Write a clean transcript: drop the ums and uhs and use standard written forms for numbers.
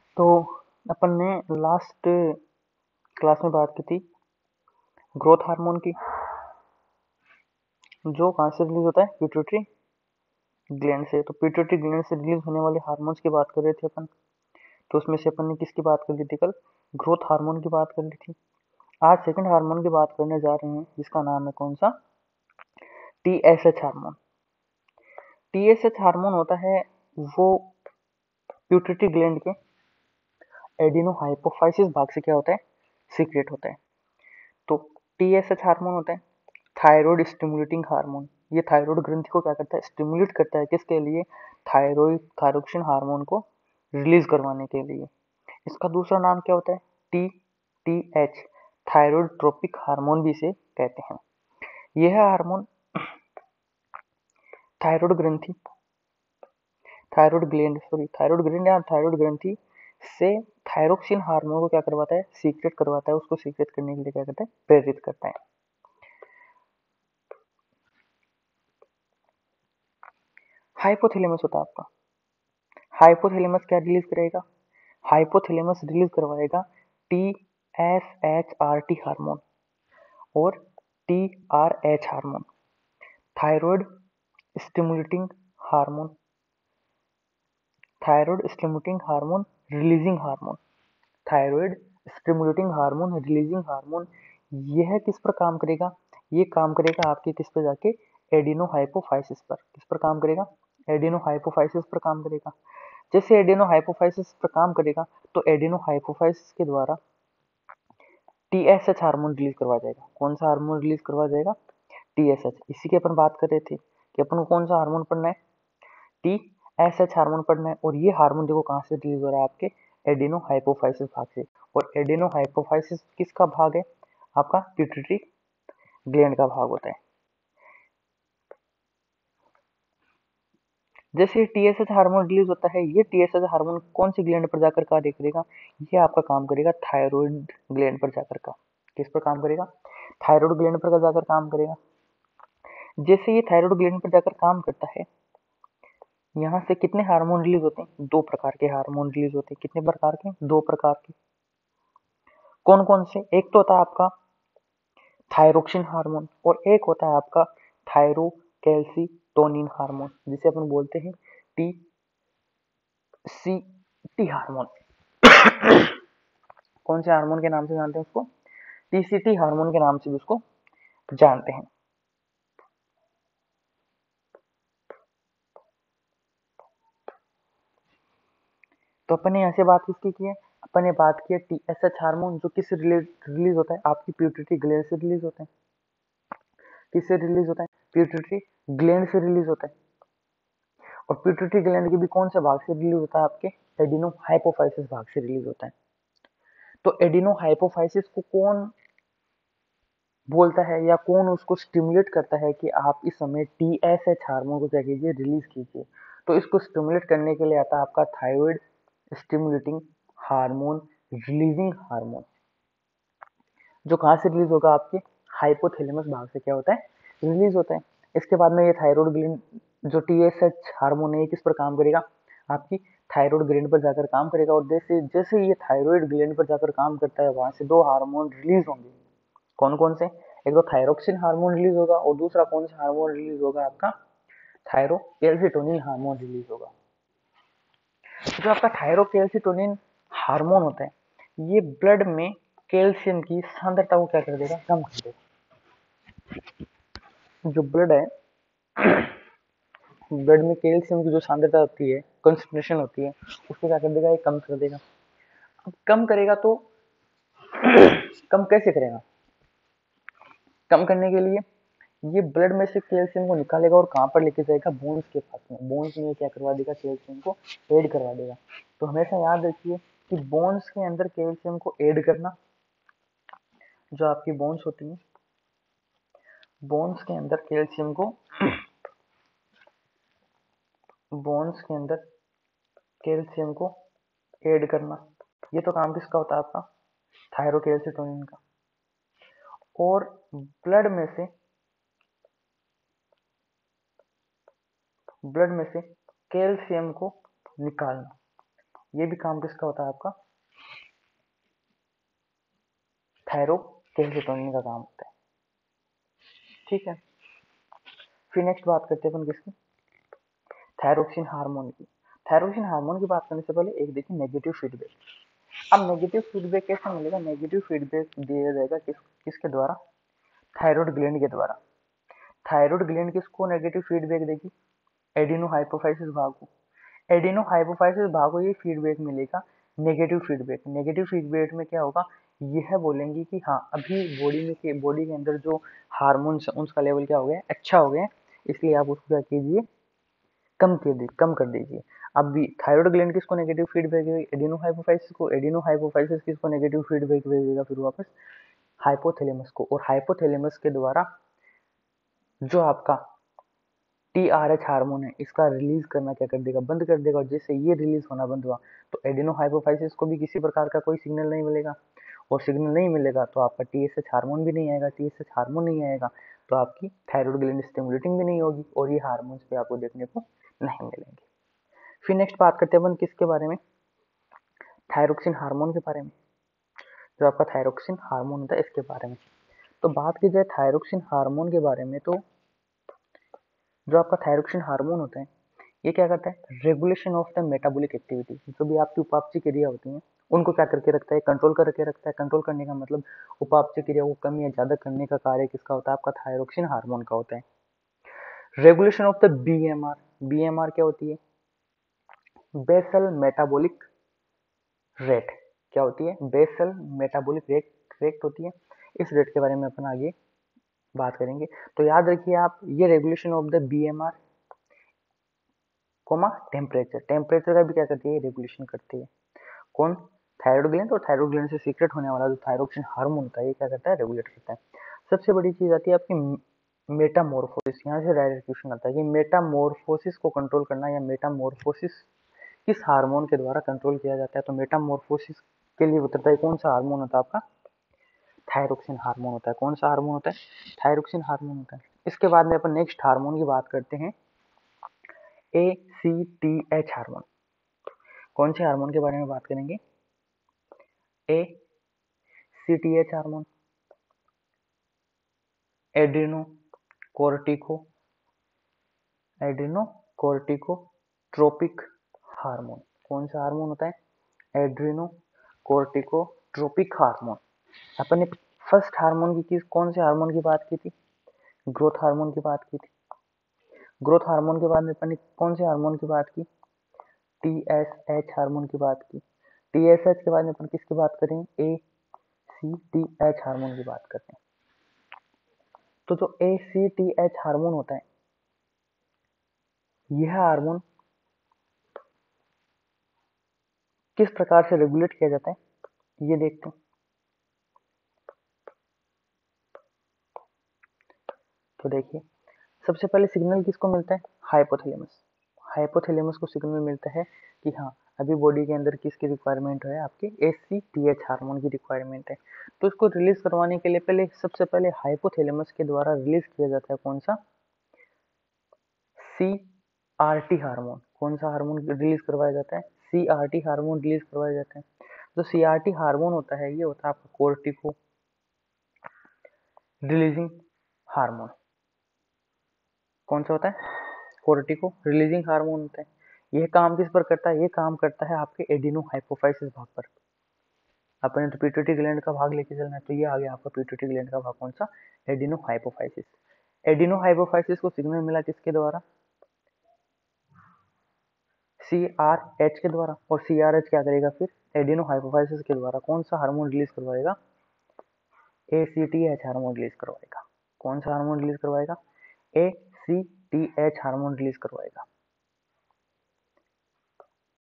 तो अपन ने last class में बात की थी ग्रोथ हार्मोन की, जो कहाँ से रिलीज होता है, पिट्यूटरी ग्लैंड से। तो पिट्यूटरी ग्लैंड से रिलीज होने वाले हार्मोन्स की बात कर रहे थे अपन। तो उसमें से अपन ने किसकी बात कर ली थी कल? ग्रोथ हार्मोन की बात कर ली थी। आज सेकंड हार्मोन की बात करने जा रहे हैं, जिसका नाम है कौन सा? TSH hormone. टीएसएच हार्मोन होता है वो पिट्यूटरी ग्लैंड के एडिनो हाइपोफाइसिस भाग से क्या होता है, सीक्रेट होता है। तो टीएसएच हार्मोन होता है थायराइड स्टिमुलेटिंग हार्मोन। ये थायराइड ग्रंथि को क्या करता है, स्टिमुलेट करता है। किसके लिए? थायरोक्सिन हार्मोन को रिलीज करवाने के लिए। इसका दूसरा नाम क्या होता है? T T H, thyroid tropic hormone भी इसे कहते हैं। यह हार्मोन थायराइड ग्रंथि, थायराइड ग्रंथि से थायरोक्सिन हार्मोन को क्या करवाता है, सीक्रेट करवाता है। उसको सीक्रेट करने के लिए क्या करता है, प्रेरित करता है। हाइपोथैलेमस होता है आपका। हाइपोथैलेमस क्या रिलीज करेगा? हाइपोथैलेमस रिलीज करवाएगा T S H R T hormone और T R H hormone, thyroid stimulating hormone, thyroid stimulating hormone releasing hormone, thyroid stimulating hormone releasing hormone. यह किस पर काम करेगा? ये काम करेगा आपके किस पर जाके, एडिनोहाइपोफाइसिस पर। किस पर काम करेगा? एडिनोहाइपोफाइसिस पर काम करेगा। जैसे एडिनोहाइपोफाइसिस पर काम करेगा तो एडिनोहाइपोफाइसिस के द्वारा टीएसएच हार्मोन रिलीज करवा जाएगा। कौन सा हार्मोन रिलीज करवा जाएगा? टीएसएच। इसी के अपन बात कर रहे थे कि अपन को कौन सा हार्मोन पढ़ना है, टीएसएच हार्मोन पढ़ना है। और ये हार्मोन देखो कहाँ से रिलीज हो रहा है, आपके एडिनोहाइपोफाइसिस भाग से। और एडिनोहाइपोफाइसिस किसका भाग है? आपका पिट्यूटरी ग्लैंड का भाग होता है। जैसे टीएसएच हार्मोन रिलीज होता है, ये टीएसएच हार्मोन कौन सी ग्लैंड पर जाकर कार्य करेगा? ये आपका काम करेगा थायराइड ग्लैंड पर जाकर का। किस पर काम करेगा? थायराइड ग्लैंड पर जाकर काम करेगा। जैसे ये थायराइड ग्लैंड पर जाकर काम करता है, यहाँ से कितने हार्मोन रिलीज होते हैं? दो प्रकार के हार्मोन रिलीज होते हैं। कितने प्रकार के? दो प्रकार के। कौन कौन से? एक तो होता है आपका थायरोक्सिन हार्मोन और एक होता है आपका थायरोकैल्सिटोनिन हार्मोन, जिसे अपन बोलते हैं टी सी टी हार्मोन। कौन से हार्मोन के नाम से जानते हैं उसको? टीसीटी हार्मोन के नाम से भी उसको जानते हैं। तो अपन ने यहाँ से बात किसकी की है? अपन ने बात की है टीएसएच हार्मोन, जो किस रिलीज होता है, आपकी पिट्यूटरी ग्लैंड से रिलीज होता है। किससे रिलीज होता है? पिट्यूटरी ग्लैंड से रिलीज होता है। और पिट्यूटरी ग्लैंड के भी कौन से भाग से रिलीज होता है? आपके एडिनो हाइपोफाइसिस भाग से रिलीज होता है। तो एडिनो हाइपोफाइसिस को कौन बोलता है या कौन उसको स्टिमुलेट करता है कि आप इस समय टीएसएच हार्मोन को क्या कीजिए, रिलीज कीजिए? तो इसको स्टिमुलेट करने के लिए आता है आपका thyroid stimulating hormone releasing hormone, जो कहाँ से रिलीज होगा? आपके हाइपोथैलेमस भाग से क्या होता है, रिलीज होता है। इसके बाद में ये थायराइड ग्लैंड जो टीएसएच हार्मोन है, किस पर काम करेगा? आपकी थायराइड ग्लैंड पर जाकर काम करेगा। और जैसे जैसे ये थायराइड ग्लैंड पर जाकर काम करता है, वहां से दो हार्मोन रिलीज होंगे। कौन कौन से? एक तो थायरोक्सिन हार्मोन रिलीज होगा और दूसरा कौन सा हार्मोन रिलीज होगा? आपका थायरोकैल्सिटोनिन हार्मोन रिलीज होगा। जो आपका थायरोकैल्सिटोनिन हार्मोन होता है, ये ब्लड में कैल्शियम की सांद्रता को क्या कर देगा, कम कर देगा। जो ब्लड है, ब्लड में कैल्शियम की जो सांद्रता होती है, कंसंट्रेशन होती है, उसको क्या कर देगा, ये कम कर देगा। अब कम करेगा तो कम कैसे करेगा? कम करने के लिए ये ब्लड में से कैल्शियम को निकालेगा और कहाँ पर लेके जाएगा, बोन्स के पास में। बोन्स में क्या करवा देगा, कैल्शियम को ऐड करवा देगा। तो हमेशा याद रखिए कि बोन्स के अंदर कैल्शियम को ऐड करना, जो आपकी बोन्स होती है, बोन्स के अंदर कैल्शियम को बोन्स के अंदर कैल्शियम को ऐड करना, ये तो काम किसका होता है? आपका थायरोकैल्सिटोनिन का। और ब्लड में से कैल्शियम को निकालना, ये भी काम किसका होता है आपका, थायरोकेसिटोनिन का काम होता है। ठीक है, फिर नेक्स्ट बात करते हैं अपन किसकी, थायरोक्सिन हार्मोन की। थायरोक्सिन हार्मोन की बात करने से पहले एक देखिए नेगेटिव फीडबैक। अब नेगेटिव फीडबैक कैसे मिलेगा, नेगेटिव फीडबैक दिया जाएगा किसके द्वारा, थायराइड ग्लैंड के द्वारा। थायराइड ग्लैंड किसको नेगेटिव फीडबैक देगी, एडिनो हाइपोफाइसिस भाग को। एडिनो हाइपोफाइसिस भाग को ये फीडबैक मिलेगा नेगेटिव फीडबैक। नेगेटिव फीडबैक में क्या होगा, यह बोलेंगे कि हाँ अभी बॉडी के अंदर जो हार्मोन्स है उसका लेवल क्या हो गया, अच्छा हो गया, इसलिए आप उसको क्या कीजिए, कम कर दीजिए। अब भी थायराइड ग्लैंड किसको नेगेटिव फीडबैक देगी, एडिनो हाइपोफाइसिस को। एडिनो हाइपोफाइसिस किसको नेगेटिव फीडबैक भेजेगा फिर वापस, हाइपोथैलेमस को। और हाइपोथैलेमस के द्वारा जो आपका TRH हार्मोन है इसका रिलीज करना क्या कर देगा, बंद कर देगा। और जैसे ये रिलीज होना बंद हुआ तो एडिनो हाइपोफाइसिस को भी किसी प्रकार का कोई सिग्नल नहीं मिलेगा, और सिग्नल नहीं मिलेगा तो आपका TSH हार्मोन भी नहीं आएगा। TSH हार्मोन नहीं आएगा तो आपकी थायराइड ग्लैंड स्टिमुलेटिंग भी नहीं होगी, और ये हार्मोन्स भी आपको देखने को नहीं मिलेंगे। फिर नेक्स्ट बात करते हैं अपन किसके बारे में, थायरोक्सिन हार्मोन के बारे में। जो आपका थायरोक्सिन हार्मोन होता है इसके बारे में। तो बात की जाए थायरोक्सिन हार्मोन के बारे में, तो जो आपका थायरोक्सिन हार्मोन होता है ये क्या करता है, regulation of the metabolic activity. जो भी आपकी उपापचय क्रिया होती हैं उनको क्या करके रखता है, कंट्रोल करके रखता है। कंट्रोल करने का मतलब उपापचय क्रिया को कम या ज्यादा करने का कार्य किसका होता है, आपका थायरोक्सिन हार्मोन का होता है। Regulation of the BMR। BMR क्या होती है, बेसल मेटाबॉलिक रेट। क्या होती है, बेसल मेटाबॉलिक रेट होती है। इस रेट के बारे में अपन आगे बात करेंगे। तो याद रखिए आप, ये regulation of the BMR comma temperature. Temperature का भी क्या करती है, रेगुलेशन करती है। कौन, थायराइड ग्लैंड। और थायराइड ग्लैंड से सीक्रेट होने वाला जो थायरोक्सिन हार्मोन होता है ये क्या करता है, रेगुलेट करता है। सबसे बड़ी चीज आती है आपकी मेटामॉर्फोसिस। यहाँ से डायरेक्ट क्वेश्चन आता है कि मेटामॉर्फोसिस को कंट्रोल करना, या मेटामॉर्फोसिस किस हार्मोन के द्वारा कंट्रोल किया जाता है। तो मेटामॉर्फोसिस के लिए उतरता है कौन सा हार्मोन होता है आपका, थायरोक्सिन हार्मोन होता है। कौन सा हार्मोन होता है, थायरोक्सिन हार्मोन होता है। इसके बाद में अपन नेक्स्ट हार्मोन की बात करते हैं, ACTH हार्मोन। कौन से हार्मोन के बारे में बात करेंगे, ACTH hormone, adreno corticotropic hormone. कौन सा हार्मोन होता है, एड्रीनो कोर्टिकोट्रोपिक हार्मोन। अपन ने फर्स्ट हार्मोन की कौन से हार्मोन की बात की थी, ग्रोथ हार्मोन की बात की थी। ग्रोथ हार्मोन के बाद में अपन ने कौन से हार्मोन की बात की, TSH हार्मोन की बात की। TSH के बाद में अपन किसकी बात करें, ACTH हार्मोन की बात करते हैं। तो जो ACTH हार्मोन होता है यह हार्मोन किस प्रकार से रेगुलेट किया जाता है ये देखते हैं। तो देखिए, सबसे पहले सिग्नल किसको मिलता है, हाइपोथैलेमस। हाइपोथैलेमस को सिग्नल मिलता है कि हाँ अभी बॉडी के अंदर किसकी रिक्वायरमेंट है, आपके ACTH हार्मोन की रिक्वायरमेंट है। तो इसको रिलीज करवाने के लिए पहले सबसे पहले हाइपोथैलेमस के द्वारा रिलीज किया जाता है कौन सा, CRT हार्मोन। कौन सा हार्मोन रिलीज करवाया जाता है, CRT हार्मोन रिलीज करवाया जाता है। जो CRT हार्मोन होता है ये होता है आपका कोर्टिको रिलीजिंग हार्मोन। कौन सा होता है, कोर्टिको रिलीजिंग हार्मोन होता है। यह काम किस पर करता है, ये काम करता है आपके एडिनो हाइपोफाइसिस भाग पर। अपने तो पिट्यूटरी ग्लैंड का भाग लेके चलना है, तो ये आ गया आपका पिट्यूटरी ग्लैंड का भाग कौन सा, एडिनो हाइपोफाइसिस। एडिनो हाइपोफाइसिस को सिग्नल मिला किसके द्वारा, CRH के द्वारा। और CRH क्या करेगा फिर, एडिनो हाइपोफाइसिस के द्वारा कौन सा हार्मोन रिलीज करवाएगा, ACTH हार्मोन रिलीज करवाएगा। कौन सा हार्मोन रिलीज करवाएगा, ACTH हार्मोन रिलीज करवाएगा।